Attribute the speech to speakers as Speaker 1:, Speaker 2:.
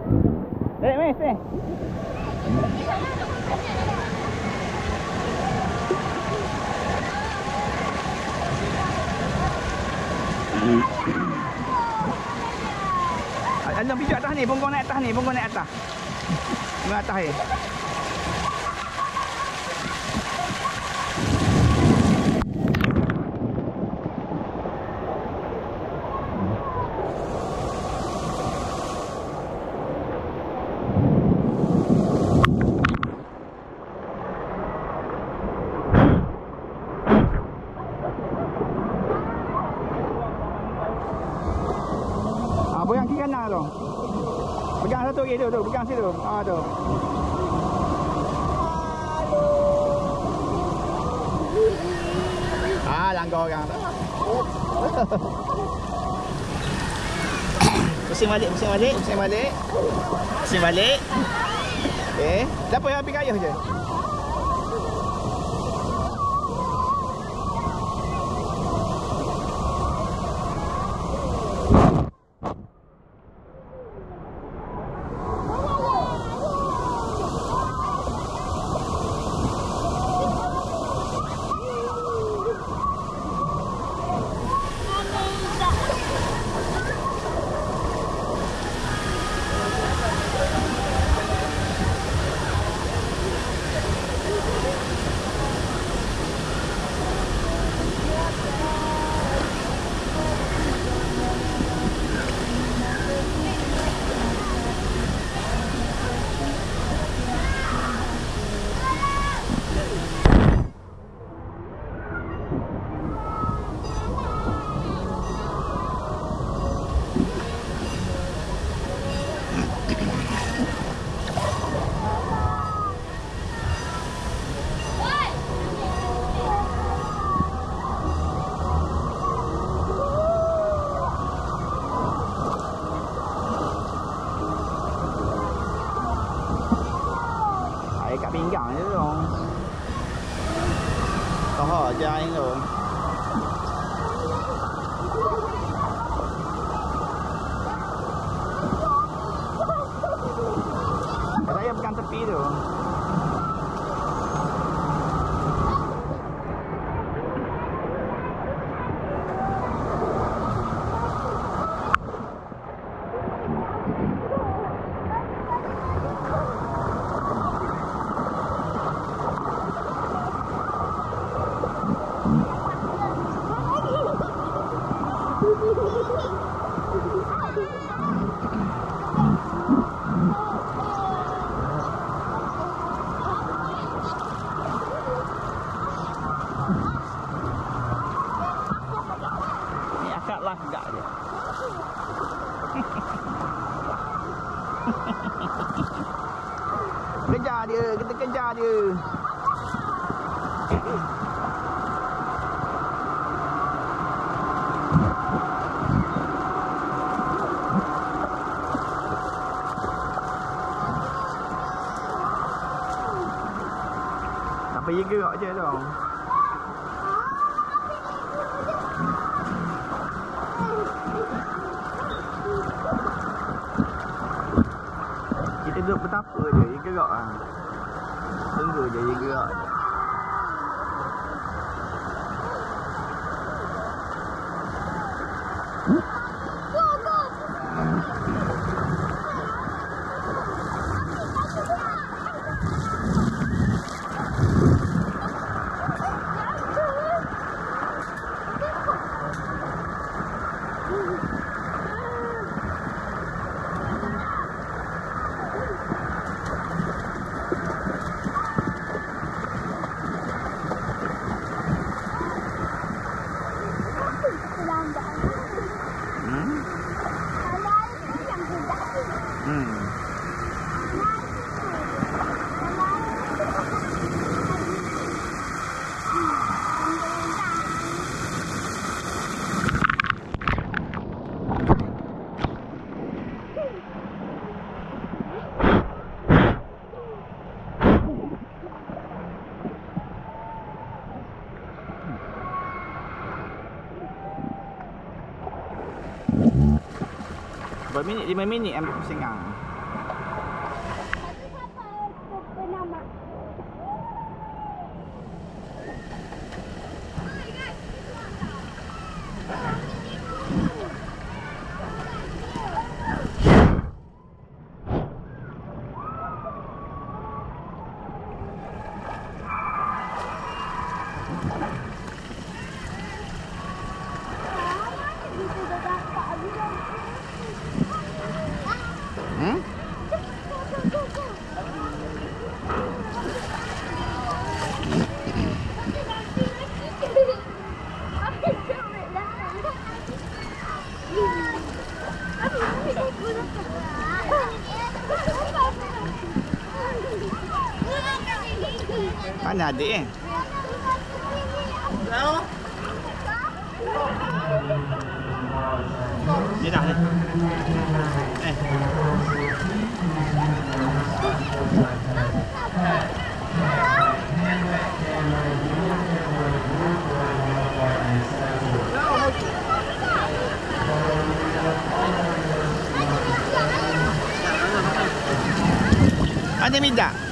Speaker 1: Dek, mes ni. Alam pijak atas ni, bonggong naik atas ni, bonggong naik atas. Bonggong atas ni. Pegang kiri kanan tu. Pegang satu kiri tu, pegang situ. Ah tu. Ah, langgar orang tu. Pusing balik, pusing balik, pusing balik. Pusing balik. Okey, dah apa yang api kayuh je. Kat pinggang je tu. Toh je air tu. Saya pegang tepi tu. Ni akak lah gak je. Kejar dia, kita kejar dia. Sampai dia gerak je tu. Kita duduk betapa je, dia gerak lah. Tunggu je dia gerak je. Berapa minit? 5 minit ambil pusingan. Mana adik eh? Ni dah ni. Ada minta?